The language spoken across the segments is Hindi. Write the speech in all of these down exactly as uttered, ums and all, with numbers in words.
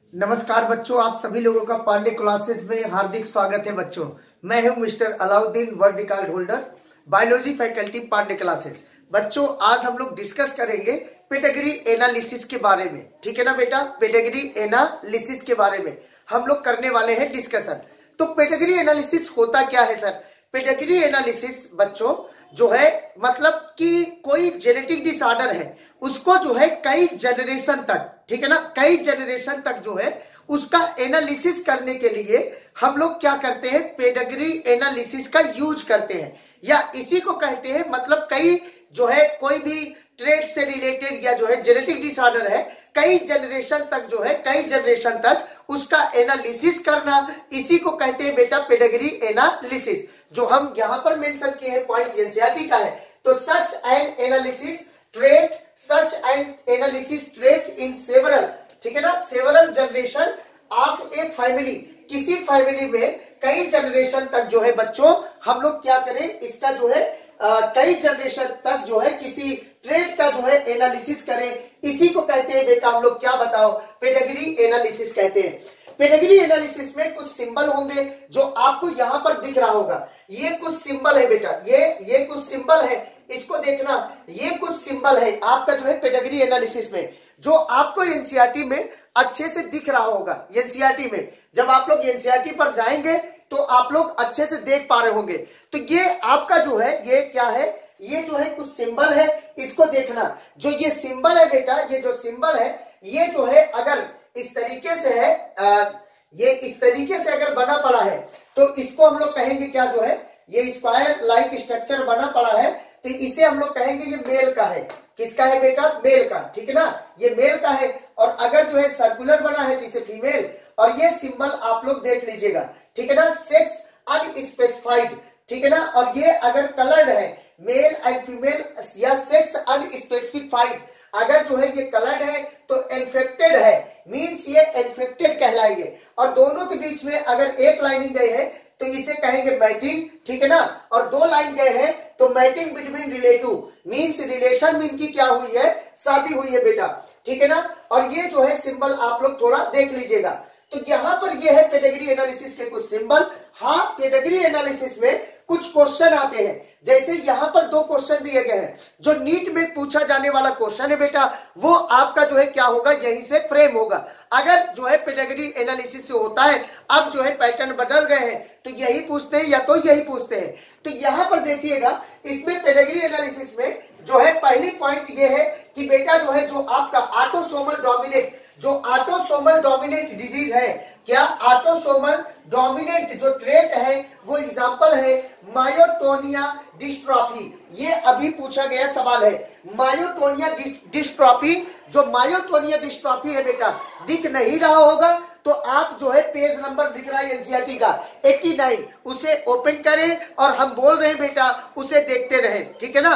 नमस्कार बच्चों, आप सभी लोगों का पांडे क्लासेस में हार्दिक स्वागत है। बच्चों, मैं हूं mister Alauddin, world record holder, biology faculty, Pandey classes. बच्चों, आज हम लोग डिस्कस करेंगे पेडिग्री एनालिसिस के बारे में। ठीक है ना बेटा, पेडिग्री एनालिसिस के बारे में हम लोग करने वाले हैं डिस्कशन। तो पेडिग्री एनालिसिस होता क्या है सर? पेडिग्री एनालिसिस बच्चों जो है मतलब कि कोई जेनेटिक डिसऑर्डर है, उसको जो है कई जनरेशन तक, ठीक है ना, कई जनरेशन तक जो है उसका एनालिसिस करने के लिए हम लोग क्या करते हैं, पेडिग्री एनालिसिस का यूज करते हैं, या इसी को कहते हैं मतलब कई जो है कोई भी ट्रेड से रिलेटेड या जो है जेनेटिक डिसऑर्डर है, कई जनरेशन तक जो है कई जनरेशन तक उसका एनालिसिस करना, इसी को कहते हैं बेटा पेडिग्री एनालिसिस। जो हम यहां पर मेंशन किए हैं पॉइंट एनसीईआरटी का है। तो such an analysis trait such an analysis trait in several, ठीक है ना, several generation of a family, किसी फैमिली में कई जनरेशन तक जो है बच्चों हम लोग क्या करें, इसका जो है आ, कई जनरेशन तक जो है किसी ट्रेट का जो है एनालिसिस करें, इसी को कहते हैं बेटा हम लोग क्या बताओ, पेडिग्री एनालिसिस कहते हैं। पेडिग्री एनालिसिस में कुछ सिंबल होंगे जो आपको यहां पर दिख रहा होगा। ये कुछ सिंबल है बेटा, ये ये कुछ सिंबल है, इसको देखना, ये कुछ सिंबल है आपका जो है पेडिग्री एनालिसिस में, जो आपको एनसीईआरटी में अच्छे से दिख रहा होगा। एनसीईआरटी में जब आप लोग एनसीईआरटी पर जाएंगे तो आप लोग अच्छे से देख पा रहे होंगे। तो ये आपका जो है ये क्या है, ये जो है कुछ सिंबल है, इसको देखना। जो ये सिंबल है बेटा, ये जो सिंबल है ये जो है अगर इस तरीके से है, आ, ये इस तरीके से अगर बना पड़ा है तो इसको हम लोग कहेंगे क्या, जो है ये स्क्वायर लाइक स्ट्रक्चर बना पड़ा है तो इसे हम लोग कहेंगे ये मेल का है। किसका है बेटा? मेल का, ठीक है ना, ये मेल का है। और अगर जो है सर्कुलर बना है तो इसे फीमेल। और ये सिंबल आप लोग देख लीजिएगा, ठीक है ना, सेक्स अनस्पेसिफाइड, ठीक है ना। और ये अगर कलर्ड है, मेल एंड फीमेल या सेक्स अनस्पेसिफाइड, अगर जो है ये कलर्ड है तो इन्फेक्टेड है, मींस ये इन्फेक्टेड कहलाएंगे। और दोनों के बीच में अगर एक लाइनिंग गई है तो इसे कहेंगे मैटिंग, ठीक है ना। और दो लाइन गए हैं तो mating between relative, means relation में इनकी क्या हुई है, शादी हुई है बेटा, ठीक है ना। और ये जो है सिंबल आप लोग थोड़ा देख लीजिएगा। तो यहां पर ये है पेडिग्री एनालिसिस के कुछ सिंबल। हाँ, पेडिग्री एनालिसिस में कुछ क्वेश्चन आते हैं, जैसे यहां पर दो क्वेश्चन दिए गए हैं। जो नीट में पूछा जाने वाला क्वेश्चन है बेटा, वो आपका जो है क्या होगा, यहीं से फ्रेम होगा। अगर जो है पेडिग्री एनालिसिस से होता है, अब जो है पैटर्न बदल गए हैं तो यही पूछते हैं या तो यही पूछते हैं। तो यहां पर देखिएगा, इसमें पेडिग्री एनालिसिस में जो है पहली पॉइंट ये है कि बेटा जो है जो आपका ऑटोसोमल डोमिनेंट, जो ऑटोसोमल डोमिनेंट डिजीज है, क्या ऑटोसोमल डोमिनेंट जो ट्रेट है वो एग्जांपल है मायोटोनिया डिस्ट्रॉफी। ये अभी पूछा गया सवाल है, मायोटोनिया डिस्ट्रॉफी। जो मायोटोनिया डिस्ट्रॉफी है बेटा, दिख नहीं रहा होगा तो आप जो है पेज नंबर दिख रहा है एनसीईआरटी का नवासी, उसे ओपन करें और हम बोल रहे हैं बेटा उसे देखते रहे, ठीक है ना।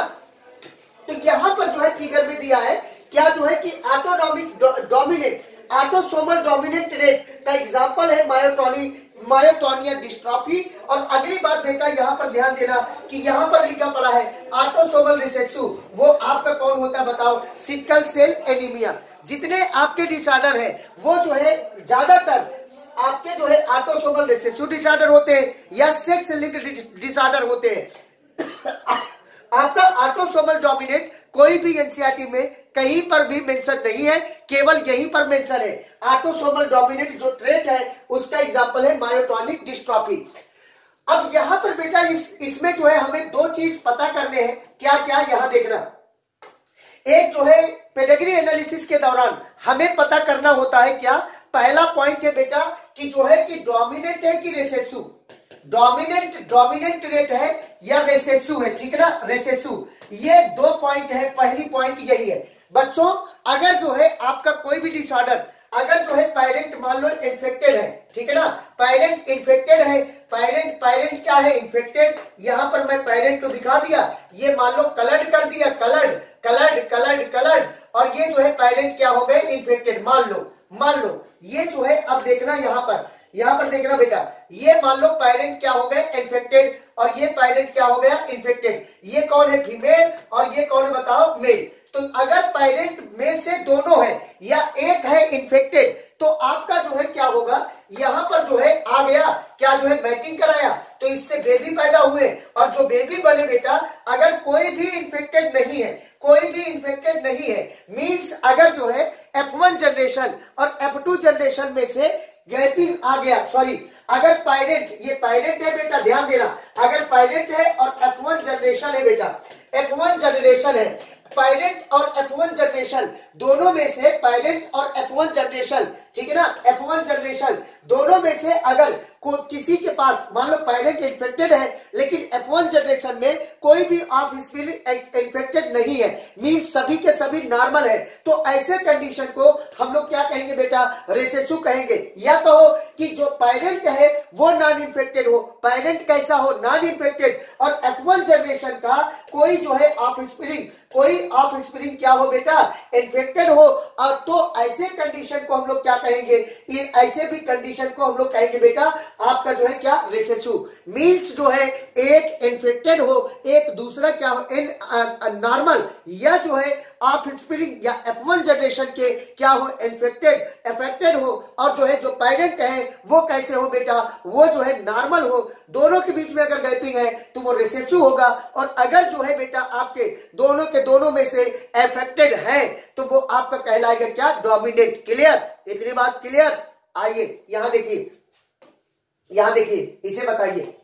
तो यहां पर जो है फिगर में दिया है क्या, जो है कि autonomic dominant, autosomal dominant trait का एग्जांपल है मायोटोनी मायोटोनिया डिस्ट्रॉफी। और अगली बात बेटा यहां पर ध्यान देना कि यहां पर लिखा पड़ा है ऑटोसोमल रिसेसिव, वो आपका कौन होता है बताओ, सिकल सेल एनीमिया। जितने आपके डिसऑर्डर है वो जो है ज्यादातर आपके जो है ऑटोसोमल रिसेसिव डिसऑर्डर होते हैं या सेक्स लिंक्ड डिसऑर्डर होते हैं। आपका ऑटोसोमल डोमिनेंट कोई भी एनसीईआरटी में कहीं पर भी मेंशन नहीं है, केवल यहीं पर मेंशन है। ऑटोसोमल डोमिनेंट जो ट्रेट है उसका एग्जांपल है मायोटोनिक डिस्ट्रॉफी। अब यहां पर बेटा इस इसमें जो है हमें दो चीज पता करने हैं, क्या क्या, यहां देखना। एक जो है पेडिग्री एनालिसिस के दौरान हमें पता करना होता है क्या, पहला पॉइंट है बेटा कि जो है कि डोमिनेंट है कि रिसेसिव, डोमिनेंट डोमिनेंट रेट है या रेसेसिव है, ठीक है ना, रेसेसिव। ये दो पॉइंट है, पहली पॉइंट यही है बच्चों। अगर जो है आपका कोई भी डिसऑर्डर, अगर जो है पेरेंट मान लो इन्फेक्टेड है, ठीक है ना, पेरेंट इन्फेक्टेड है, पेरेंट पेरेंट क्या है, इन्फेक्टेड। यहां पर मैं पेरेंट को दिखा दिया, ये मान लो कलर्ड कर दिया, कलर्ड कलर्ड कलर्ड कलर्ड, और ये जो है पेरेंट क्या हो गए, इन्फेक्टेड। मान लो मान लो ये जो है, अब देखना यहां पर यहां पर देखना बेटा, ये मान लो पेरेंट क्या हो गए, इन्फेक्टेड, और ये पेरेंट क्या हो गया, इन्फेक्टेड। ये कौन है, फीमेल, और ये कौन है बताओ, मेल। तो अगर पेरेंट में से दोनों है या एक है इन्फेक्टेड तो आपका जो मैटिंग कराया तो इससे बेबी पैदा हुए, और जो बेबी बने बेटा अगर कोई भी इन्फेक्टेड नहीं है, कोई भी इन्फेक्टेड नहीं है, मींस अगर जो है एफ वन जनरेशन और एफ टू जनरेशन में से गैपिंग आ गया, सॉरी अगर पायरेंट, ये पायरेंट है बेटा, ध्यान देना, अगर पायरेंट है और एफ वन जनरेशन है बेटा, एफ वन जनरेशन है, पायरेंट और एफ वन जनरेशन दोनों में से, पायरेंट और एफ वन जनरेशन, ठीक है ना, एफ वन जनरेशन दोनों में से अगर को किसी के पास मान लो पायरेंट इन्फेक्टेड है लेकिन एफ वन जनरेशन में कोई भी ऑफ स्प्रिंग इन्फेक्टेड नहीं है, मींस सभी के सभी नॉर्मल है, तो ऐसे कंडीशन को हम लोग क्या कहेंगे बेटा, रिसेसिव कहेंगे। या कहो कि जो पायरेंट है वो नॉन इन्फेक्टेड हो, पायरेंट कैसा हो, नॉन इन्फेक्टेड, और एफ वन जनरेशन का कोई जो है ऑफ स्प्रिंग, कोई ऑफ स्प्रिंग क्या हो बेटा, इन्फेक्टेड हो, और तो ऐसे कंडीशन को हम लोग क्या कहेंगे, ये ऐसे भी कंडीशन को हम लोग कहेंगे बेटा आपका जो है क्या, रिसेसिव। मींस जो है एक इन्फेक्टेड हो, एक दूसरा क्या हो, इन नॉर्मल, या जो है ऑफ स्प्रिंग या एफ वन जनरेशन के क्या हो, इन्फेक्टेड अफेक्टेड हो, और जो है जो पायरेंट है वो कैसे हो बेटा, वो जो है नॉर्मल हो, दोनों के बीच में अगर गैपिंग है तो वो रिसेसिव होगा, और अगर जो है बेटा आपके दोनों के दोनों में से अफेक्टेड है तो वो आपका कहलाएगा क्या, डोमिनेंट। क्लियर, इतनी बात क्लियर। आइए यहां देखिए, यहां देखिए, इसे बताइए,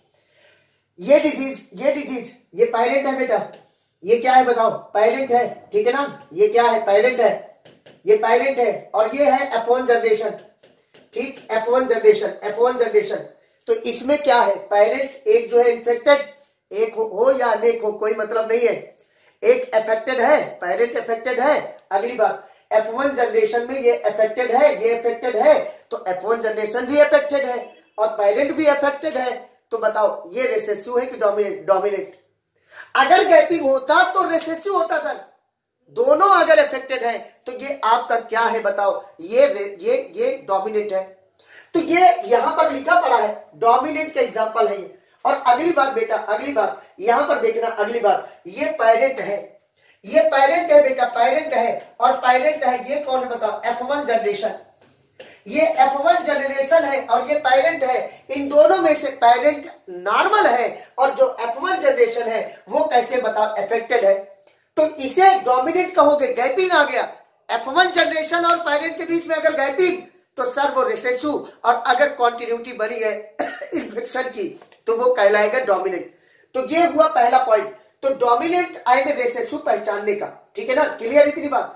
ये डिजीज, ये डिजीज, ये पायरेंट है बेटा, ये क्या है बताओ, पायरेंट है, ठीक है ना, ये क्या है, पायरेंट है, ये पायरेंट है, और ये है एफ वन जनरेशन, ठीक, F one generation, F one generation, तो इसमें क्या है, पायरेंट एक जो है इन्फेक्टेड, एक हो, हो या अनेक हो कोई मतलब नहीं है, एक अफेक्टेड है, पायरेंट अफेक्टेड है। अगली बात, एफ वन जनरेशन में ये अफेक्टेड है, ये अफेक्टेड है, तो एफ वन जनरेशन भी अफेक्टेड है और पायरेंट भी अफेक्टेड है, तो बताओ ये रिसेसिव है कि डोमिनेंट, डोमिनेंट। अगर गैपिंग होता तो रिसेसिव होता सर, दोनों अगर अफेक्टेड है तो ये आपका क्या है बताओ, ये ये ये डोमिनेंट है, तो ये यहां पर लिखा पड़ा है, डोमिनेंट का एग्जांपल है ये। और अगली बात बेटा, अगली बात यहां पर देखना, अगली बात, ये पायरेंट है, ये पायरेंट है बेटा, पायरेंट है, और पायरेंट है, ये कौन है बताओ, एफ वन जनरेशन, ये एफ वन जनरेशन है और ये पायरेंट है, इन दोनों में से पायरेंट नॉर्मल है और जो एफ वन जनरेशन है वो कैसे बताओ, अफेक्टेड है, तो इसे डोमिनेंट कहोगे, गैपिंग आ गया, एफ वन जनरेशन और पायरेंट के बीच में अगर गैपिंग तो सर वो रिसेसिव, और अगर कॉन्टिन्यूटी बनी है इन्फेक्शन की तो वो कहलाएगा डोमिनेंट। तो ये हुआ पहला पॉइंट, तो डोमिनेंट एंड रिसेसिव पहचानने का, ठीक है ना, क्लियर इतनी बात।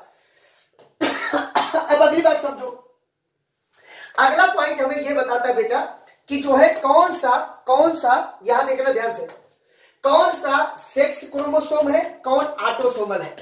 अब अगली बात समझो, अगला पॉइंट हमें यह बताता है बेटा कि जो है कौन सा, कौन सा, यहां देखना ध्यान से, कौन सा सेक्स क्रोमोसोम है, कौन ऑटोसोमल है,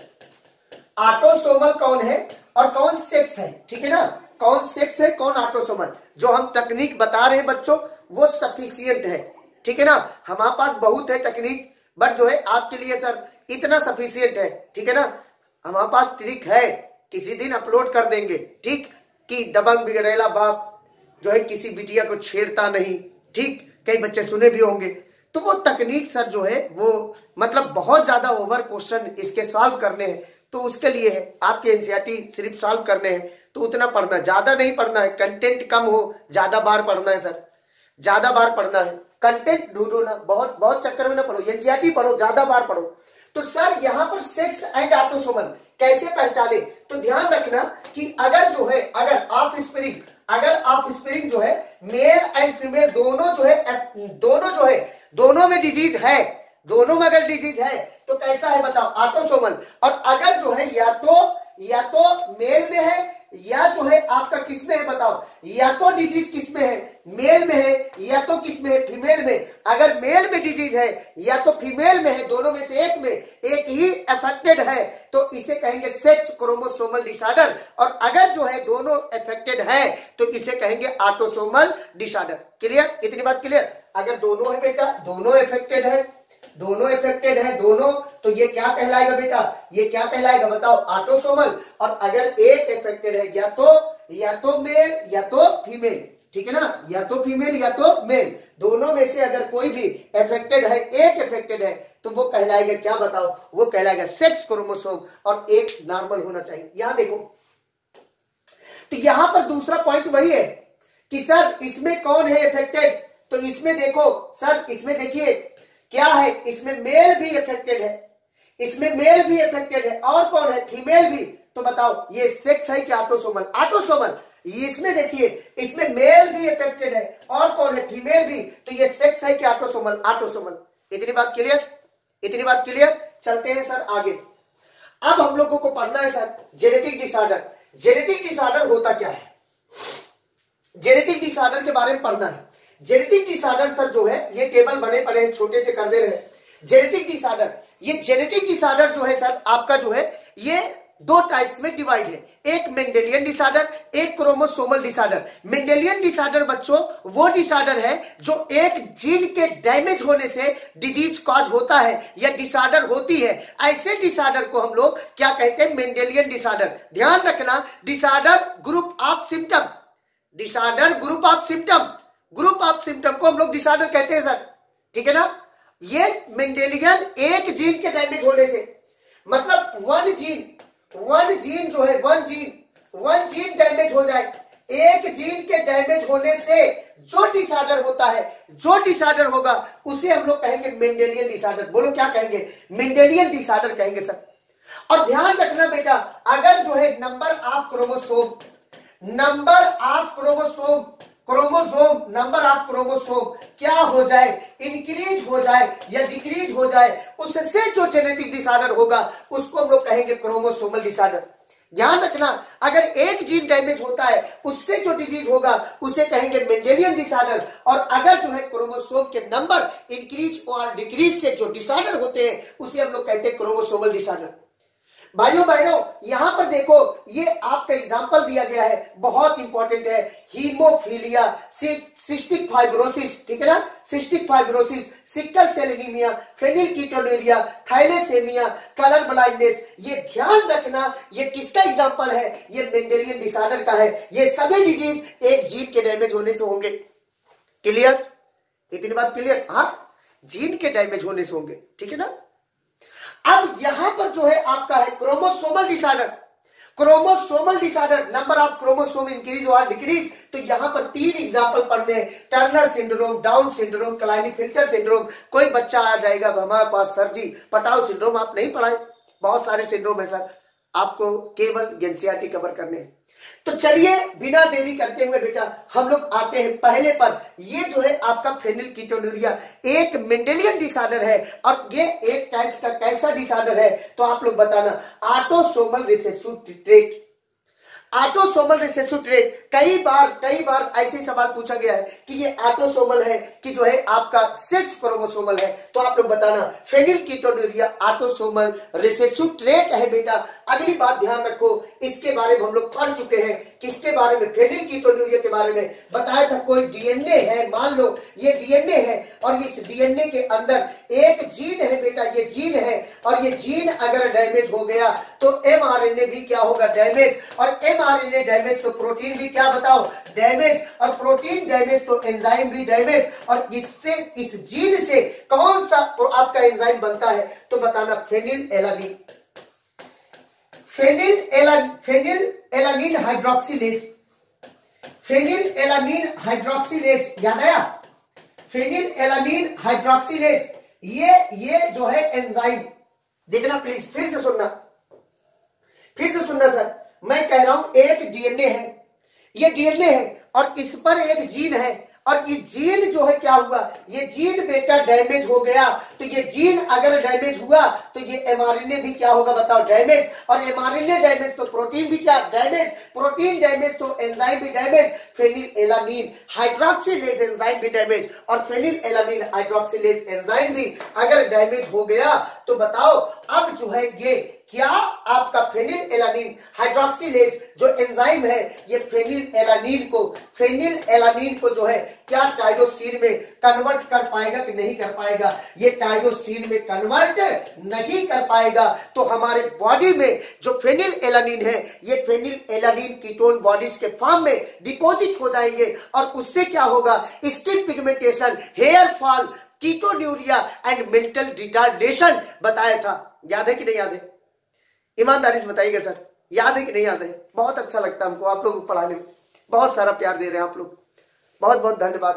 ऑटोसोमल कौन है और कौन सेक्स है, ठीक है ना, कौन सेक्स है कौन ऑटोसोमल। जो हम तकनीक बता रहे हैं बच्चों वो सफिशियंट है, ठीक है ना, हमारे पास बहुत है तकनीक, बट जो है आपके लिए सर इतना सफिशियंट है, ठीक है ना, हमारे पास ट्रिक है, किसी दिन अपलोड कर देंगे, ठीक, कि दबंग बिगड़ेला बाप जो है किसी बिटिया को छेड़ता नहीं, ठीक, कई बच्चे सुने भी होंगे, तो वो तकनीक सर जो है वो मतलब बहुत ज्यादा ओवर क्वेश्चन इसके सॉल्व करने हैं, तो उसके लिए है आपके एनसीईआरटी सिर्फ सॉल्व करने हैं, तो उतना पढ़ना, ज्यादा नहीं पढ़ना है, कंटेंट कम हो, ज्यादा बार पढ़ना है सर, ज्यादा बार पढ़ना है, कंटेंट ढूंढो ना, बहुत बहुत चक्कर में ना पढ़ो, एनसीईआरटी पढ़ो, ज्यादा बार पढ़ो। तो सर यहां पर सेक्स एंड ऑटोसोमल कैसे पहचाने, तो ध्यान रखना कि अगर जो है, अगर ऑफ स्प्रिंग, अगर ऑफ स्प्रिंग जो है मेल एंड फीमेल दोनों जो है, दोनों जो है, दोनों में डिजीज है, दोनों में अगर डिजीज है तो कैसा है बताओ, ऑटोसोमल। और अगर जो है या तो या तो मेल में है या जो है आपका किस में है बताओ, या तो डिजीज किस में है, मेल में है, या तो किस में है, फीमेल में। अगर मेल में डिजीज है या तो फीमेल में है, दोनों में से एक में एक ही अफेक्टेड है तो इसे कहेंगे सेक्स क्रोमोसोमल डिसऑर्डर, और अगर जो है दोनों अफेक्टेड है तो इसे कहेंगे ऑटोसोमल डिसऑर्डर। क्लियर, इतनी बात क्लियर। अगर दोनों है बेटा, दोनों अफेक्टेड है, दोनों अफेक्टेड है दोनों, तो ये क्या कहलाएगा बेटा, ये क्या कहलाएगा बताओ, ऑटोसोमल। और अगर एक अफेक्टेड है या तो या तो मेल या तो फीमेल, ठीक है ना, या तो फीमेल या तो मेल, दोनों में से अगर कोई भी अफेक्टेड है, एक अफेक्टेड है, तो वो कहलाएगा क्या बताओ, वो कहलाएगा सेक्स क्रोमोसोम, और एक नॉर्मल होना चाहिए। यहां देखो, तो यहां पर दूसरा पॉइंट वही है कि सर इसमें कौन है अफेक्टेड, तो इसमें देखो सर, इसमें देखिए क्या है, इसमें मेल भी अफेक्टेड है, इसमें मेल भी अफेक्टेड है, और कौन है, फीमेल भी। तो बताओ ये सेक्स है कि ऑटोसोमल? ऑटोसोमल। इसमें देखिए इसमें मेल भी अफेक्टेड है, और कौन है, फीमेल भी। तो ये सेक्स है कि ऑटोसोमल? ऑटोसोमल। इतनी बात क्लियर, इतनी बात क्लियर। चलते हैं सर आगे। अब हम लोगों को पढ़ना है sir genetic disorder. Genetic disorder होता क्या है, जेनेटिक डिसऑर्डर के बारे में पढ़ना है। जेनेटिक डिसऑर्डर सर जो है, ये टेबल बने पड़े हैं, छोटे से कर दे रहे हैं। जेनेटिक डिसऑर्डर, ये जेनेटिक डिसऑर्डर जो है सर आपका जो है ये दो टाइप्स में डिवाइड है, एक मेंडेलियन डिसऑर्डर, एक क्रोमोसोमल डिसऑर्डर। मेंडेलियन डिसऑर्डर बच्चों वो डिसऑर्डर है जो एक जीन के डैमेज होने से डिजीज कॉज होता है या डिसऑर्डर होती है। ऐसे डिसऑर्डर को हम लोग क्या कहते हैं, मेंडेलियन डिसऑर्डर। ध्यान रखना, disorder group of symptom, disorder group of symptom, group of symptom को हम लोग डिसऑर्डर कहते हैं सर, ठीक है ना। ये मेंडेलियन एक जीन के डैमेज होने से, मतलब वन जीन वन जीन जो है one gene one gene damage हो जाए, एक जीन के डैमेज होने से जो डिसऑर्डर होता है, जो डिसऑर्डर होगा उसे हम लोग कहेंगे मेंडेलियन डिसऑर्डर। बोलो क्या कहेंगे, मेंडेलियन डिसऑर्डर कहेंगे सर। और ध्यान रखना बेटा, अगर जो है number of chromosome, number of chromosome chromosome number of chromosome क्या हो जाए, इंक्रीज हो जाए या डिक्रीज हो जाए, उससे जो जेनेटिक डिसऑर्डर होगा उसको हम लोग कहेंगे क्रोमोसोमल डिसऑर्डर। ध्यान रखना, अगर एक जीन डैमेज होता है उससे जो डिजीज होगा उसे कहेंगे मेंडेलियन डिसऑर्डर। और अगर जो है क्रोमोसोम के नंबर इंक्रीज और डिक्रीज से जो डिसऑर्डर होते हैं उसे हम लोग कहते हैं क्रोमोसोमल डिसऑर्डर। भाइयों बहनों यहां पर देखो, ये आपका एग्जांपल दिया गया है, बहुत इंपॉर्टेंट है। हीमोफीलिया, सिस्टिक फाइब्रोसिस, ठीक है ना, cystic fibrosis, sickle cell anaemia, phenylketonuria, thalassaemia, colour blindness. ये ध्यान रखना, ये किसका एग्जांपल है, ये मेंडेलियन डिसऑर्डर का है। ये सभी डिजीज एक जीन के डैमेज होने से होंगे। क्लियर, इतनी बात क्लियर। हाँ, जीन के डैमेज होने से होंगे, ठीक है ना। अब यहां पर जो है आपका है chromosomal disorder. Chromosomal disorder, number of chromosome increase और डिक्रीज। तो यहां पर तीन एग्जांपल पढ़ने हैं, Turner syndrome, Down syndrome, Klinefelter syndrome. कोई बच्चा आ जाएगा हमारे पास, सर जी पटाउ सिंड्रोम आप नहीं पढ़ाए, बहुत सारे सिंड्रोम है सर, आपको केवल एनसीईआरटी कवर करने हैं। तो चलिए बिना देरी करते हुए बेटा हम लोग आते हैं पहले पर। ये जो है आपका फेनिलकीटोनुरिया एक मेंडेलियन डिसऑर्डर है, और ये एक टाइप्स का कैसा डिसऑर्डर है तो आप लोग बताना, autosomal recessive trait. Autosomal recessive trait, कई बार कई बार ऐसे सवाल पूछा गया है कि ये ऑटोसोमल है कि जो है आपका सेक्स क्रोमोसोमल है, तो आप लोग बताना फेनिलकीटोनुरिया ऑटोसोमल रिसेसिव ट्रेट है बेटा। अगली बात ध्यान रखो, इसके बारे में हम लोग पढ़ चुके हैं, किसके बारे में, फेनिलकीटोनुरिया के बारे में बताया था। कोई डीएनए है, मान लो ये डीएनए है, और इस डीएनए के अंदर एक जीन है बेटा, ये जीन है, और ये जीन अगर डैमेज हो गया तो एमआरएनए भी क्या होगा, डैमेज। और एमआरएनए डैमेज तो प्रोटीन भी क्या बताओ, डैमेज। और प्रोटीन डैमेज तो एंजाइम भी डैमेज। और इससे, इस जीन से कौन सा आपका एंजाइम बनता है तो बताना, phenylalanine, phenylalan phenylalanine hydroxylase, phenylalanine hydroxylase, याद आया, फेनिल एलानिन हाइड्रोक्सिलेज। ये ये जो है एंजाइम, देखना प्लीज, फिर से सुनना, फिर से सुनना सर, मैं कह रहा हूं एक डीएनए है, ये डीएनए है और इस पर एक जीन है, और ये जीन जो है क्या हुआ, ये जीन बेटा डैमेज हो गया। तो ये जीन अगर डैमेज हुआ तो ये एमआरएनए भी क्या होगा बताओ, डैमेज। और एमआरएनए डैमेज तो प्रोटीन भी क्या, डैमेज। प्रोटीन डैमेज तो एंजाइम भी damage. Phenylalanine hydroxylase enzyme भी डैमेज, और फेनिल एलानिन हाइड्रोक्सिलेज एंजाइम भी अगर डैमेज हो गया तो बताओ अब जो है ये क्या आपका फेनिल एलानिन हाइड्रोक्सिलेज जो एंजाइम है, ये फेनिल एलानिन को फेनिल एलानिन को जो है क्या टायरोसिन में कन्वर्ट कर पाएगा कि नहीं कर पाएगा, ये टायरोसिन में कन्वर्ट नहीं कर पाएगा। तो हमारे बॉडी में जो फेनिल एलानिन है, ये फेनिल एलानिन कीटोन बॉडीज के फॉर्म में डिपॉजिट हो जाएंगे, और उससे क्या होगा, skin pigmentation, hair fall, ketonuria and mental retardation बताया था। याद है कि नहीं याद है, ईमानदारी से बताइएगा सर, याद है कि नहीं याद है। बहुत अच्छा लगता है हमको आप लोग पढ़ाने में, बहुत सारा प्यार दे रहे हैं आप लोग, बहुत बहुत धन्यवाद।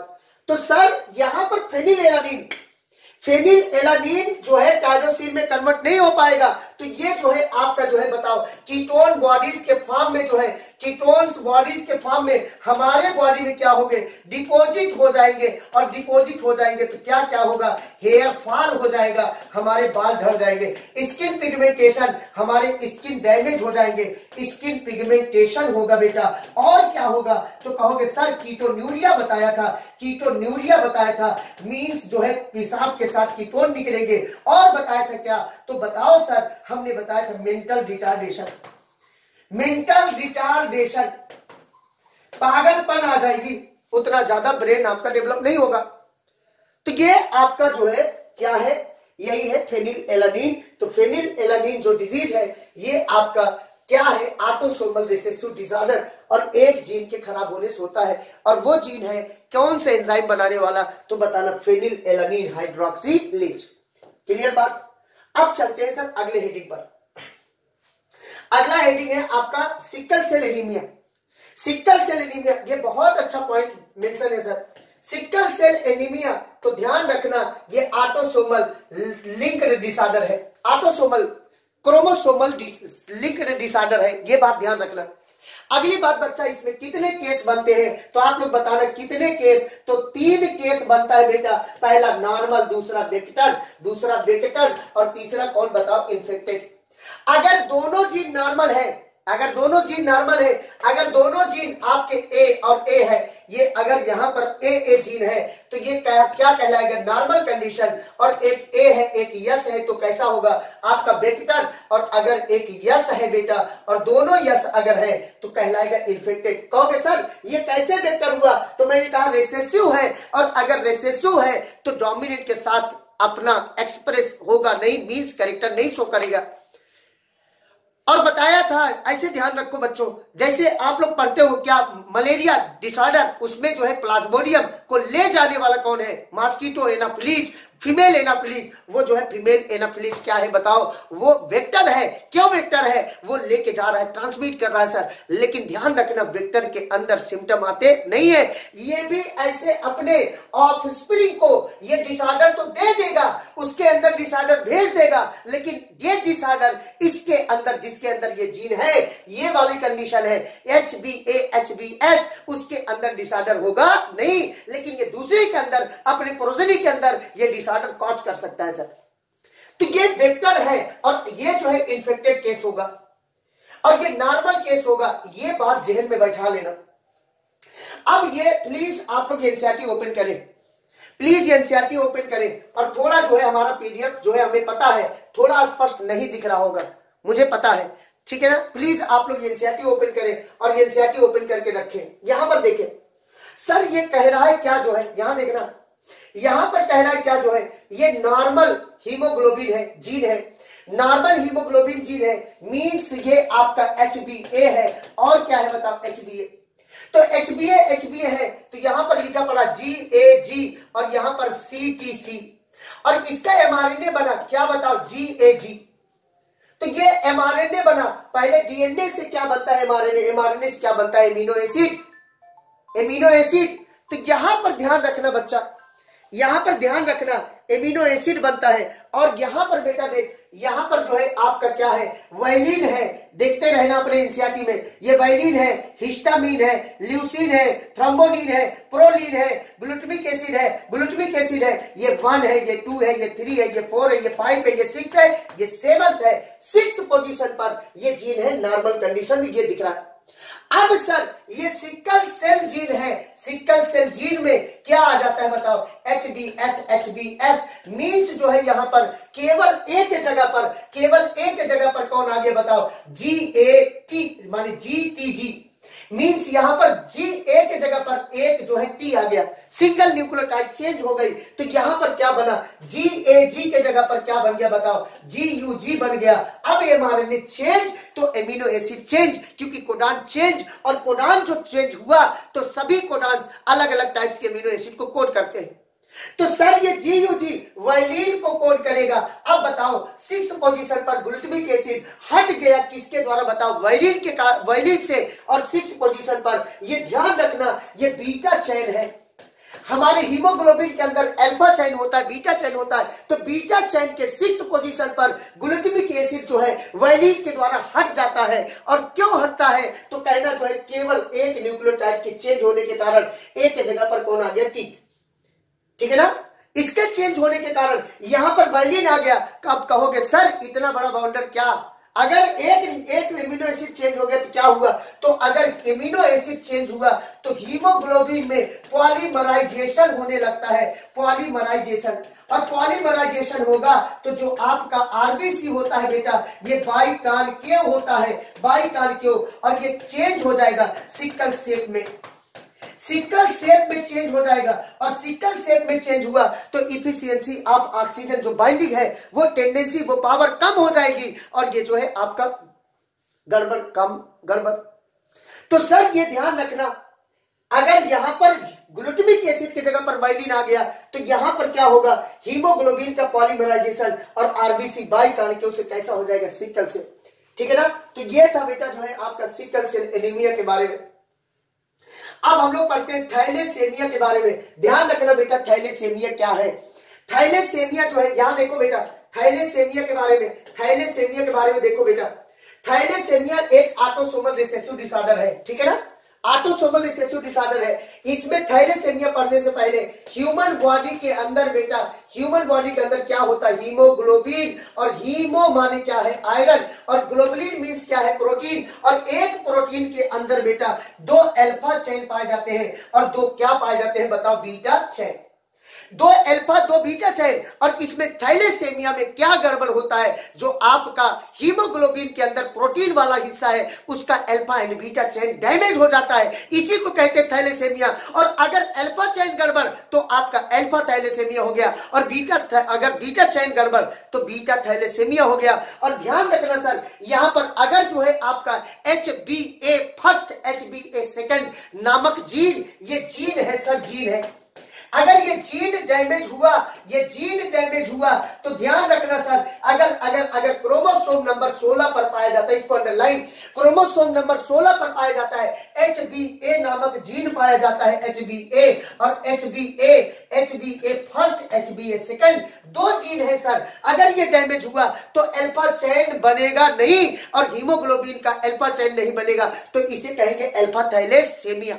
तो सर यहां पर फेनिलएलानिन फेनिलएलानिन जो है टायरोसिन में कन्वर्ट नहीं हो पाएगा, तो ये जो है आपका जो है बताओ कीटोन बॉडीज के फॉर्म में जो है कीटोन्स बॉडीज के फॉर्म में हमारे बॉडी में क्या होंगे, डिपॉजिट हो जाएंगे, और डिपॉजिट हो जाएंगे तो क्या क्या होगा, हेयर फॉल हो जाएगा, हमारे बाल झड़ जाएंगे, स्किन पिगमेंटेशन, हमारे स्किन डैमेज हो जाएंगे, स्किन पिगमेंटेशन होगा बेटा, और क्या होगा तो कहोगे सर कीटोन्यूरिया बताया था, कीटोन्यूरिया बताया था मींस जो है पेशाब के साथ कीटोन निकलेंगे, और बताया था क्या, तो बताओ सर, हमने बताया था मेंटल रिटार्डेशन, मेंटल रिटार्डेशन, पागलपन आ जाएगी, उतना ज्यादा ब्रेन आपका डेवलप नहीं होगा। तो ये आपका जो है क्या है, यही है फेनिलएलानिन। तो फेनिलएलानिन जो डिजीज है ये आपका क्या है, ऑटोसोमल रिसेसिव डिसऑर्डर, और एक जीन के खराब होने से होता है, और वो जीन है कौन से एंजाइम बनाने वाला, तो बताना फेनिलएलानिन हाइड्रोक्सिलेज। क्लियर बात। अब चलते हैं सर अगले हेडिंग पर। अगला हेडिंग है आपका sickle cell anaemia. Sickle cell anaemia ये बहुत अच्छा पॉइंट मेंशन है सर। सिकल सेल एनीमिया तो ध्यान रखना ये ऑटोसोमल लिंक्ड डिसऑर्डर है, ऑटोसोमल क्रोमोसोमल लिंक्ड डिसऑर्डर है, ये बात ध्यान रखना। अगली बात बच्चा, इसमें कितने केस बनते हैं, तो आप लोग बताना कितने केस, तो तीन केस बनता है बेटा, पहला नॉर्मल, दूसरा वेक्टर, दूसरा वेक्टर, और तीसरा कौन बताओ, इन्फेक्टेड। अगर दोनों जीन नॉर्मल है, अगर दोनों जीन नॉर्मल है, अगर दोनों जीन आपके ए और ए है, ये अगर यहां पर ए ए जीन है तो ये क्या, क्या कहलाएगा, नॉर्मल कंडीशन, और एक ए है एक यस है तो कैसा होगा आपका वेक्टर, और अगर एक यस है बेटा और दोनों यस अगर है तो कहलाएगा इन्फेक्टेड। कहोगे सर ये कैसे वेक्टर हुआ, तो मैंने कहा रेसेसिव है, और अगर रेसेसिव है तो डोमिनेंट के साथ अपना एक्सप्रेस होगा नहीं, मींस कैरेक्टर नहीं शो करेगा। और बताया था, ऐसे ध्यान रखो बच्चों, जैसे आप लोग पढ़ते हो क्या मलेरिया डिसऑर्डर, उसमें जो है प्लाज्मोडियम को ले जाने वाला कौन है, मॉस्किटो एनाफिलीज, फीमेल एनाफिलीज, वो जो है फीमेल एनाफिलीज क्या है बताओ, वो वेक्टर है। क्यों वेक्टर है, वो लेके जा रहा है, ट्रांसमिट कर रहा है सर, लेकिन ध्यान रखना वेक्टर के अंदर सिम्टम आते नहीं है, ये भी ऐसे अपने ऑफस्प्रिंग को ये डिसऑर्डर तो दे देगा, उसके अंदर डिसऑर्डर भेज देगा, लेकिन ये डिसऑर्डर इसके अंदर, जिसके अंदर ये जीन है, ये वाली कंडीशन है H B A H B S, उसके अंदर डिसऑर्डर होगा नहीं, लेकिन ये दूसरे के अंदर, अपने प्रोजेनी के अंदर ये डिसऑर्डर कॉज कर सकता है सर। तो ये वेक्टर है, और ये जो है इन्फेक्टेड केस होगा, और ये नॉर्मल केस होगा, ये बात जहन में बैठा लेना। अब ये प्लीज आप लोग एनसीईआरटी ओपन करें, प्लीज एनसीईआरटी ओपन करें, और थोड़ा जो है हमारा पीडीएफ जो है हमें पता है थोड़ा स्पष्ट नहीं दिख रहा होगा, मुझे पता है, ठीक है ना। प्लीज आप लोग एनसीईआरटी ओपन करें और एनसीईआरटी ओपन करके रखें। यहां पर देखें सर, ये कह रहा है क्या जो है, यहां देखना, यहां पर कह रहा है क्या जो है, ये नॉर्मल हीमोग्लोबिन है, जीन है, नॉर्मल हीमोग्लोबिन जीन है, मींस ये आपका एच बी ए है, और क्या है बताओ, एच बी ए। तो H B A H B A है, तो यहां पर लिखा पड़ा जी ए जी, और यहां पर सी टी सी, और इसका एमआरएनए बना क्या बताओ, जी ए जी। तो ये एमआरएनए बना, पहले डीएनए से क्या बनता है एमआरएनए, एमआरएनए से क्या बनता है, एमिनो एसिड, एमिनो एसिड। तो यहां पर ध्यान रखना बच्चा, यहां पर ध्यान रखना, एमिनो एसिड बनता है, और यहां पर बेटा देख, यहां पर जो है आपका क्या है, वायलिन है, देखते रहना अपने एनसीईआरटी में, ये वायलिन है, हिस्टामिन है, ल्यूसिन है, थ्रोम्बोनिन है, प्रोलिन है, ग्लूटामिक एसिड है, ग्लूटामिक एसिड है, ये वन है, ये टू है, ये थ्री है, ये फोर है, ये फाइव है, ये सिक्स है, ये सेवंथ है, सिक्स पोजीशन पर ये जीन है, नॉर्मल कंडीशन में ये दिख रहा है। अब सर ये सिकल सेल जीन है, सिकल सेल जीन में क्या आ जाता है बताओ, H B S, H B S means जो है यहां पर केवल एक जगह पर, केवल एक जगह पर कौन आ गया बताओ, जी ए टी, माने जी टी जी, मींस यहां पर जी एक जगह पर एक जो है टी आ गया, सिंगल न्यूक्लियोटाइड चेंज हो गई, तो यहां पर क्या बना, जी ए जी के जगह पर क्या बन गया बताओ, जी यू जी बन गया। अब एमआरएनए चेंज तो एमिनो एसिड चेंज, क्योंकि कोडान चेंज, और कोडान जो चेंज हुआ तो सभी कोडान्स अलग अलग टाइप्स के एमिनो एसिड को कोड करते हैं। तो सर ये जी यू जी वायलिन को कोड करेगा। अब बताओ सिक्स पोजीशन पर ग्लूटामिक एसिड हट गया किसके द्वारा बताओ, वायलिन के वायलिन से, और सिक्स पोजीशन पर ये ध्यान रखना ये बीटा चेन है। हमारे हीमोग्लोबिन के अंदर अल्फा चैन होता है, बीटा चैन होता है, तो बीटा चैन के सिक्स पोजीशन पर ग्लूटामिक एसिड जो है वायलिन के द्वारा हट जाता है। और क्यों हटता है? तो कहना जो है केवल एक न्यूक्लियोटाइड के चेंज होने के कारण एक जगह पर कौन आ गया? टी। ठीक है ना? इसके चेंज होने के कारण यहां पर वायलिन आ गया। आप कहोगे सर इतना बड़ा बाउंडर क्या? अगर एक एक एमिनो एसिड चेंज हो गया तो क्या हुआ? तो अगर एमिनो एसिड चेंज हुआ तो हीमोग्लोबिन में पॉलीमराइजेशन होने लगता है, पॉलीमराइजेशन। और पॉलीमराइजेशन होगा तो जो आपका आरबीसी होता है बेटा, ये बाइकानकेव होता है, बाइकानकेव, और ये चेंज हो जाएगा सिकल शेप में, सिकल शेप में चेंज हो जाएगा। और सिकल शेप में चेंज हुआ तो इफिशियंसी ऑफ ऑक्सीजन जो बाइंडिंग है वो टेंडेंसी, वो पावर कम हो जाएगी, और ये जो है आपका गड़बड़, कम गड़बड़। तो सर ये ध्यान रखना, अगर यहां पर ग्लूटामिक एसिड की जगह पर वायलिन आ गया तो यहां पर क्या होगा? हीमोग्लोबिन का पॉलीमराइजेशन और आरबीसी बाइकानकेव से कैसा हो जाएगा? Sickle cell. ठीक है ना? तो ये था बेटा जो है आपका सिकल सेल एनीमिया के बारे में। अब हम लोग पढ़ते हैं थैलेसेमिया के बारे में। ध्यान रखना बेटा, थैलेसेमिया क्या है? थैलेसेमिया जो है, यहां देखो बेटा, थैलेसेमिया के बारे में, थैलेसेमिया के बारे में देखो बेटा। थैलेसेमिया एक ऑटोसोमल रिसेसिव डिसऑर्डर है। ठीक है ना? ऑटोसोमल रिसेसिव डिसऑर्डर है। इसमें थैलेसेमिया पढ़ने से पहले ह्यूमन बॉडी के अंदर बेटा, ह्यूमन बॉडी के अंदर क्या होता है? हीमोग्लोबिन, और हीमो माने क्या है? आयरन, और ग्लोबुलिन मीन्स क्या है? प्रोटीन। और एक प्रोटीन के अंदर बेटा दो अल्फा चेन पाए जाते हैं और दो क्या पाए जाते हैं? बताओ, बीटा चेन। दो अल्फा दो बीटा चेन। और इसमें थैलेसेमिया में क्या गड़बड़ होता है? जो आपका हीमोग्लोबिन के अंदर प्रोटीन वाला हिस्सा है उसका alpha and beta chain damage हो जाता है, इसी को कहते हैं थैलेसेमिया। और अगर अल्फा चेन गड़बड़ तो आपका अल्फा थैलेसेमिया हो गया, और बीटा, अगर बीटा चेन गड़बड़ तो बीटा थैलेसेमिया हो गया। और ध्यान रखना सर, यहां पर अगर जो है आपका H B A first, H B A second नामक जीन, ये जीन है सर, जीन है, अगर ये जीन डैमेज हुआ, ये जीन डैमेज हुआ तो ध्यान रखना सर, अगर अगर अगर क्रोमोसोम नंबर सोलह पर पाया जाता है, इसको अंडरलाइन, क्रोमोसोम नंबर सोलह पर पाया जाता है एच बी ए नामक जीन पाया जाता है, एच बी ए और H B A, H B A first, H B A second, दो जीन है सर। अगर ये डैमेज हुआ तो अल्फा चेन बनेगा नहीं और हीमोग्लोबिन का अल्फा चेन नहीं बनेगा, तो इसे कहेंगे अल्फा थैलेसेमिया,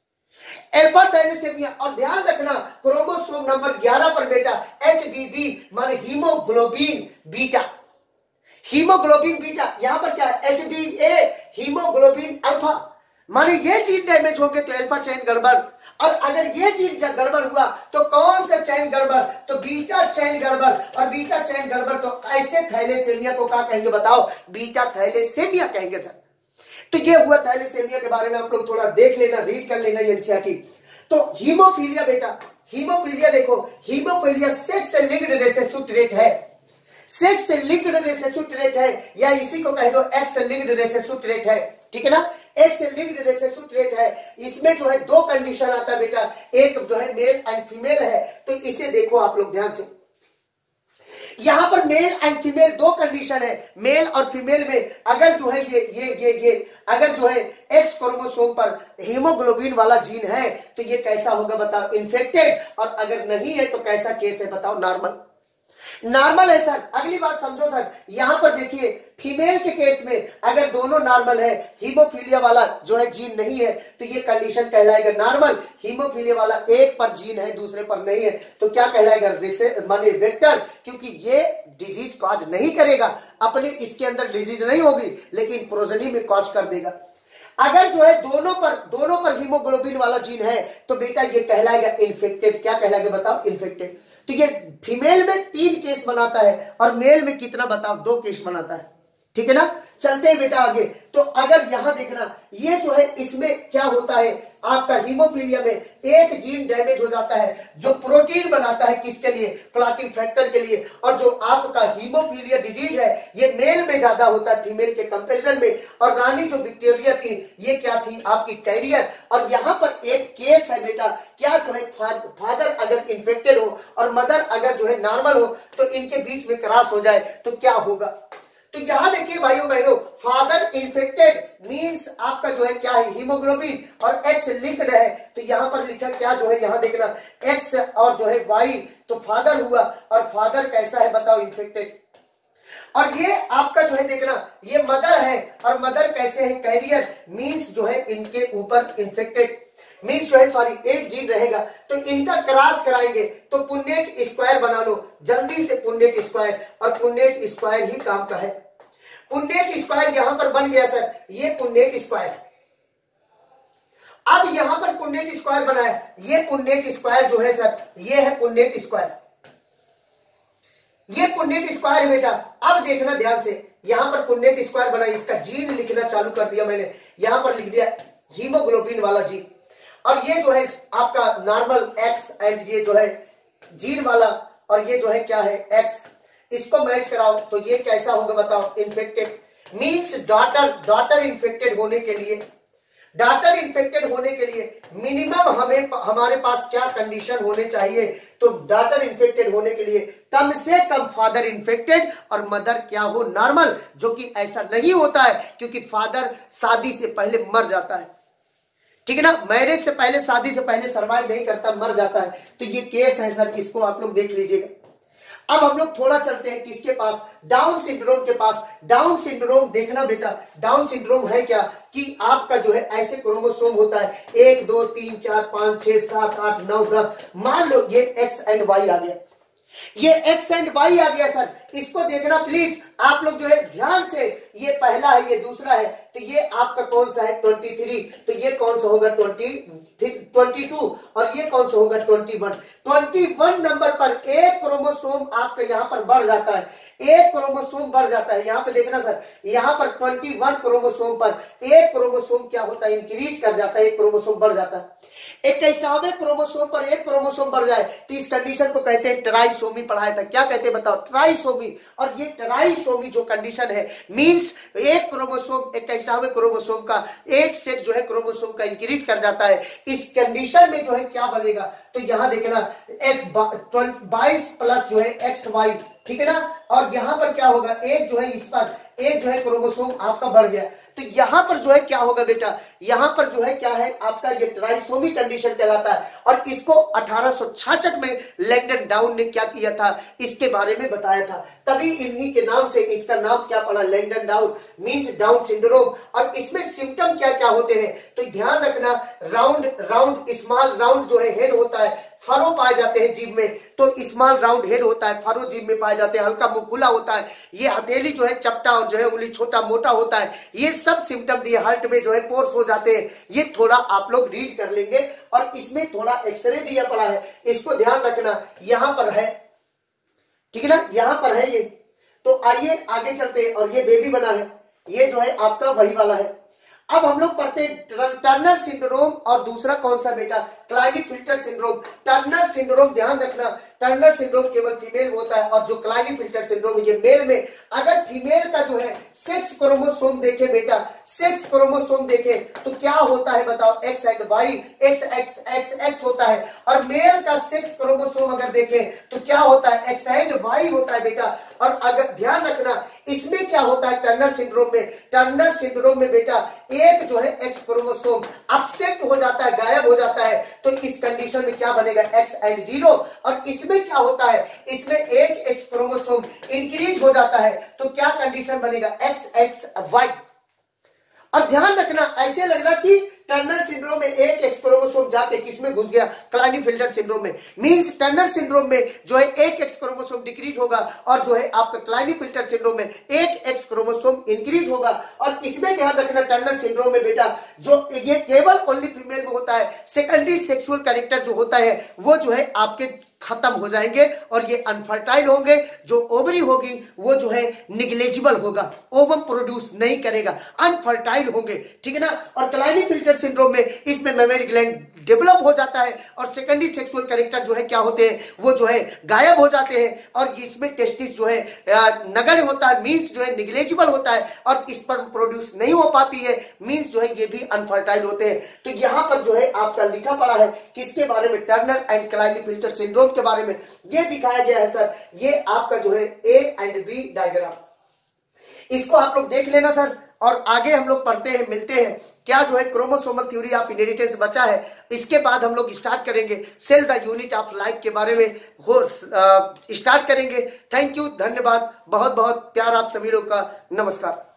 अल्फा थैलेसेमिया। और ध्यान रखना क्रोमोसोम नंबर ग्यारह पर बेटा एच बी बी माने हीमोग्लोबिन बीटा, हीमोग्लोबिन बीटा, यहां पर क्या है? H B A hemoglobin alpha, माने ये जीन डैमेज हो गए तो अल्फा चेन गड़बड़। और अगर ये जीन गड़बड़ हुआ तो कौन सा चेन गड़बड़? तो बीटा चेन गड़बड़। और बीटा चेन गड़बड़ तो ऐसे थैलेसेमिया को क्या कहेंगे? बताओ, बीटा थैलेसेमिया कहेंगे सर। तो ये हुआ थैलेसेमिया के बारे में, आप लोग थोड़ा देख लेना, रीड कर लेना एनसीईआरटी। तो हीमोफीलिया बेटा, हीमोफीलिया देखो, हीमोफीलिया सेक्स से लिंक्ड रिसेसिव ट्रेट है, सेक्स से लिंक्ड रिसेसिव ट्रेट है, या इसी को कह दो एक्स लिंक्ड रिसेसिव ट्रेट है। ठीक है ना? एक्स लिंक्ड रिसेसिव ट्रेट है। इसमें जो है दो कंडीशन आता है बेटा, एक जो है मेल एंड फीमेल है। तो इसे देखो आप लोग ध्यान से, यहां पर मेल एंड फीमेल दो कंडीशन है। मेल और फीमेल में अगर जो है ये ये ये ये अगर जो है एक्स क्रोमोसोम पर हीमोग्लोबिन वाला जीन है तो ये कैसा होगा? बताओ, इन्फेक्टेड। और अगर नहीं है तो कैसा केस है? बताओ, नॉर्मल, नॉर्मल है सर। अगली बात समझो सर, यहां पर देखिए फीमेल के केस में अगर दोनों नॉर्मल है, हीमोफीलिया वाला जो है जीन नहीं है, तो ये कंडीशन कहलाएगा नॉर्मल। हीमोफीलिया वाला एक पर जीन है दूसरे पर नहीं है तो क्या कहलाएगा? माने वेक्टर, क्योंकि ये डिजीज कॉज नहीं करेगा, अपने इसके अंदर डिजीज नहीं होगी लेकिन प्रोजनी में कॉज कर देगा। अगर जो है दोनों पर दोनों पर हीमोग्लोबिन वाला जीन है तो बेटा ये कहलाएगा इन्फेक्टेड। क्या कहलाएगा? बताओ, इन्फेक्टेड। तो ये फीमेल में तीन केस बनाता है और मेल में कितना? बताओ, दो केस बनाता है। ठीक है ना? चलते हैं बेटा आगे। तो अगर यहां देखना, ये जो है इसमें क्या होता है? आपका हीमोफीलिया में एक जीन डैमेज हो जाता है जो प्रोटीन बनाता है, किसके लिए? क्लॉटिंग फैक्टर के लिए। और जो आपका हीमोफीलिया डिजीज है ये मेल में ज्यादा होता है फीमेल के कंपैरिजन में। और रानी जो विक्टोरिया थी ये क्या थी? आपकी कैरियर। और यहां पर एक केस है बेटा, क्या जो है फादर अगर इन्फेक्टेड हो और मदर अगर जो है नॉर्मल हो तो इनके बीच में क्रॉस हो जाए तो क्या होगा? तो यहां देखिए भाइयों बहनों, फादर इन्फेक्टेड मींस आपका जो है क्या है, हीमोग्लोबिन और एक्स लिंक्ड है। तो यहां पर लिखा क्या जो है, यहां देखना एक्स और जो है वाई, तो फादर हुआ, और फादर कैसा है बताओ, इन्फेक्टेड। और ये आपका जो है देखना, ये मदर है, और मदर कैसे है, कैरियर मींस जो है इनके ऊपर इन्फेक्टेड मींस जो है सॉरी एक जीन रहेगा, तो इनका क्रॉस कराएंगे तो पुन्नेट स्क्वायर बना लो जल्दी से, पुन्नेट स्क्वायर, और पुन्नेट स्क्वायर ही काम का है। पुन्नेट स्क्वायर यहां पर बन गया सर, ये पुन्नेट स्क्वायर। अब यहां पर पुन्नेट स्क्वायर बना है, ये पुन्नेट स्क्वायर जो है सर, ये है पुन्नेट स्क्वायर, ये पुन्नेट स्क्वायर बेटा। अब देखना ध्यान से, यहां पर पुन्नेट स्क्वायर बना, इसका जीन लिखना चालू कर दिया मैंने, यहां पर लिख दिया हीमोग्लोबिन वाला जीन, और ये जो है आपका नॉर्मल एक्स एंड ये जो है जीन वाला, और ये जो है क्या है एक्स, इसको मैच कराओ तो ये कैसा होगा बताओ, infected means daughter, daughter infected होने के लिए, डॉटर इन्फेक्टेड होने के लिए मिनिमम हमें हमारे पास क्या कंडीशन होने चाहिए, तो डॉटर इन्फेक्टेड होने के लिए कम से कम फादर इन्फेक्टेड और मदर क्या हो, नॉर्मल, जो कि ऐसा नहीं होता है क्योंकि फादर शादी से पहले मर जाता है, ठीक है ना, मैरिज से पहले, शादी से पहले सर्वाइव नहीं करता, मर जाता है। तो ये केस है सर, इसको आप लोग देख लीजिएगा। अब हम लोग थोड़ा चलते हैं किसके पास, डाउन सिंड्रोम के पास। डाउन सिंड्रोम देखना बेटा, डाउन सिंड्रोम है क्या कि आपका जो है ऐसे क्रोमोसोम होता है, एक दो तीन चार पांच छह सात आठ नौ दस, मान लो ये एक्स एंड वाई आ गया, ये एक्स एंड वाई आ गया सर, इसको देखना प्लीज आप लोग जो है ध्यान से, ये पहला है ये दूसरा है, तो ये आपका कौन सा है तेईस, तो ये कौन सा होगा बाईस, और ये कौन सा होगा इक्कीस। इक्कीस नंबर पर एक क्रोमोसोम आपका यहां पर बढ़ जाता है, एक क्रोमोसोम बढ़ जाता है, यहां पे देखना सर, यहां पर इक्कीस क्रोमोसोम पर एक क्रोमोसोम क्या होता है, इंक्रीज कर जाता है, एक क्रोमोसोम बढ़ जाता है। इक्कीसवें क्रोमोसोम पर एक क्रोमोसोम बढ़ जाए तो इस कंडीशन को कहते हैं ट्राइसोमी, पढ़ाया था, क्या कहते हैं बताओ, ट्राइसोमी। और ये ट्राइसोमी जो कंडीशन है मींस एक क्रोमोसोम, इक्कीसवें क्रोमोसोम का एक सेट जो है क्रोमोसोम का इंक्रीज कर जाता है, इस कंडीशन में जो है क्या बनेगा, तो यहां देखना एक बाईस प्लस जो है एक्स वाई, ठीक है ना, और यहां पर क्या होगा, एक जो है इस पर एक जो है क्रोमोसोम आपका बढ़ गया, तो यहां पर जो है क्या होगा बेटा, यहां पर जो है क्या है आपका ये ट्राइसोमी कंडीशन कहलाता है। और इसको अठारह सौ छियासठ में लैंगडन डाउन ने क्या किया था, इसके बारे में बताया था, तभी इन्हीं के नाम से इसका नाम क्या पड़ा, Langdon Down means Down syndrome. और इसमें सिम्टम क्या क्या होते हैं, तो ध्यान रखना, राउंड राउंड स्मॉल राउंड जो है हेड होता है, फरो पाए जाते हैं जीभ में, तो स्मॉल राउंड हेड होता है, फरो जीभ में पाए जाते हैं, हल्का मुंह खुला होता है, ये हथेली जो है चपटा और जो है उंगली छोटा मोटा होता है, ये सब सिम्टम दिए, हार्ट में जो है पोर्स हो जाते हैं, ये थोड़ा आप लोग रीड कर लेंगे। और इसमें थोड़ा एक्सरे दिया पड़ा है, इसको ध्यान रखना, यहां पर है, ठीक है ना, यहां पर है ये। तो आइए आगे चलते हैं, और ये बेबी बना है, ये जो है आपका वही वाला है। अब हम लोग पढ़ते हैं टर्नर सिंड्रोम, और दूसरा कौन सा बेटा, क्लाइनेफिल्टर सिंड्रोम। टर्नर सिंड्रोम ध्यान रखना, टर्नर सिंड्रोम केवल फीमेल में होता है, और जो क्लाइनेफिल्टर सिंड्रोम ये मेल में, अगर फीमेल का जो है सेक्स क्रोमोसोम देखे बेटा, सेक्स क्रोमोसोम देखे तो क्या होता है बताओ, X and Y, X X X X होता है, और मेल का सेक्स क्रोमोसोम अगर देखे तो क्या होता है, एक्स एंड वाई होता है बेटा। और अगर ध्यान रखना, इसमें क्या होता है टर्नर सिंड्रोम में, टर्नर सिंड्रोम में बेटा एक जो है एक्स क्रोमोसोम अपसेट हो जाता है, गायब हो जाता है, तो इस कंडीशन में क्या बनेगा, एक्स एंड जीरो। और इसमें क्या होता है, इसमें एक एक्स क्रोमोसोम इंक्रीज हो जाता है, तो क्या कंडीशन बनेगा, एक्स एक्स वाई। और ध्यान रखना, ऐसे लग रहा कि टर्नर सिंड्रोम में एक एक्स क्रोमोसोम जाके किसमें घुस गया, क्लाइनेफिल्टर सिंड्रोम में, मींस टर्नर सिंड्रोम में जो है एक एक्स क्रोमोसोम डिक्रीज होगा, और जो है आपका क्लाइनेफिल्टर सिंड्रोम में एक एक्स क्रोमोसोम इंक्रीज होगा। और इसमें ध्यान रखना, टर्नर सिंड्रोम में बेटा जो ये केवल ओनली फीमेल में होता है, सेकेंडरी सेक्सुअल कैरेक्टर जो होता है वो जो है आपके खत्म हो जाएंगे, और ये अनफर्टाइल होंगे, जो ओवरी होगी वो जो है निग्लेजिबल होगा, ओवम प्रोड्यूस नहीं करेगा, अनफर्टाइल होंगे, ठीक है ना। और क्लाइनेफिल्टर सिंड्रोम में इसमें मेमोरी ग्लैंड डेवलप हो जाता है, और सेकेंडरी सेक्सुअल कैरेक्टर जो है क्या होते हैं, वो जो है गायब हो जाते हैं, और इसमें टेस्टिस जो है नगण्य होता है, मींस जो है निग्लेजिबल होता है, और स्पर्म प्रोड्यूस नहीं हो पाती है, मींस जो है ये भी अनफर्टाइल होते हैं। तो यहां पर जो है आपका लिखा पड़ा है किसके बारे में, टर्नर एंड क्लाइनेफिल्टर सिंड्रोम के बारे में ये दिखाया गया है सर, ये आपका जो है ए एंड बी डायग्राम। इसको आप लोग देख लेना सर। और आगे हम लोग पढ़ते हैं, मिलते हैं क्या जो है क्रोमोसोमल थ्योरी ऑफ इनहेरिटेंस बचा है। इसके बाद हम लोग स्टार्ट करेंगे cell the unit of life के बारे में हो स्टार्ट करेंगे। थैंक यू, धन्यवाद, बहुत बहुत प्यार आप सभी लोग का, नमस्कार।